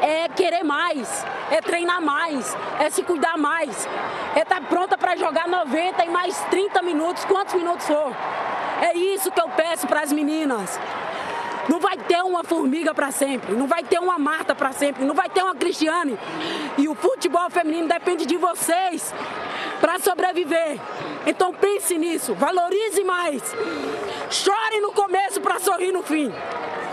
é querer mais, é treinar mais, é se cuidar mais, é estar pronta para jogar 90 e mais 30 minutos, quantos minutos for. É isso que eu peço para as meninas. Não vai ter uma Formiga para sempre, não vai ter uma Marta para sempre, não vai ter uma Cristiane. E o futebol feminino depende de vocês para sobreviver. Então pense nisso, valorize mais. Chore no começo para sorrir no fim.